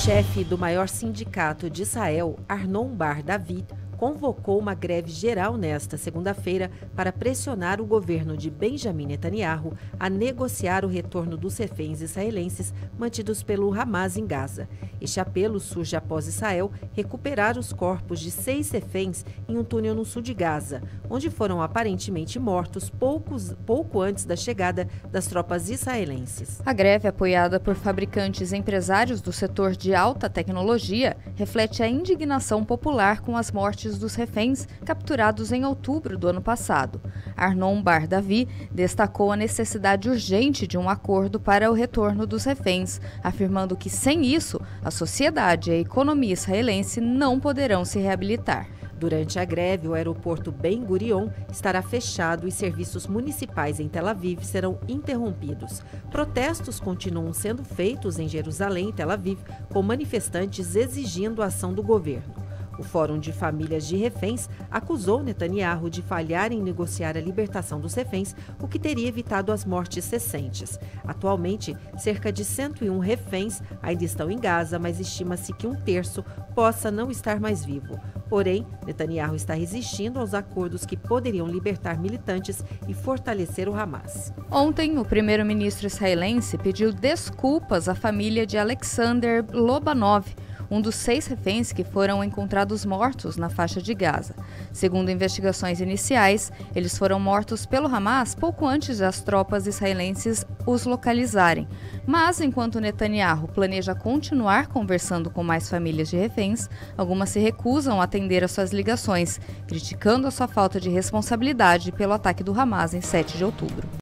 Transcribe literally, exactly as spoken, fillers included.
chefe do maior sindicato de Israel, Arnon Bar David, convocou uma greve geral nesta segunda-feira para pressionar o governo de Benjamin Netanyahu a negociar o retorno dos reféns israelenses mantidos pelo Hamas em Gaza. Este apelo surge após Israel recuperar os corpos de seis reféns em um túnel no sul de Gaza, onde foram aparentemente mortos poucos, pouco antes da chegada das tropas israelenses. A greve, apoiada por fabricantes e empresários do setor de alta tecnologia, reflete a indignação popular com as mortes dos reféns capturados em outubro do ano passado. Arnon Bar David destacou a necessidade urgente de um acordo para o retorno dos reféns, afirmando que sem isso, a sociedade e a economia israelense não poderão se reabilitar. Durante a greve, o aeroporto Ben Gurion estará fechado e serviços municipais em Tel Aviv serão interrompidos. Protestos continuam sendo feitos em Jerusalém e Tel Aviv, com manifestantes exigindo a ação do governo. O Fórum de Famílias de Reféns acusou Netanyahu de falhar em negociar a libertação dos reféns, o que teria evitado as mortes recentes. Atualmente, cerca de cento e um reféns ainda estão em Gaza, mas estima-se que um terço possa não estar mais vivo. Porém, Netanyahu está resistindo aos acordos que poderiam libertar militantes e fortalecer o Hamas. Ontem, o primeiro-ministro israelense pediu desculpas à família de Alexander Lobanov, um dos seis reféns que foram encontrados mortos na faixa de Gaza. Segundo investigações iniciais, eles foram mortos pelo Hamas pouco antes das tropas israelenses os localizarem. Mas, enquanto Netanyahu planeja continuar conversando com mais famílias de reféns, algumas se recusam a atender às suas ligações, criticando a sua falta de responsabilidade pelo ataque do Hamas em sete de outubro.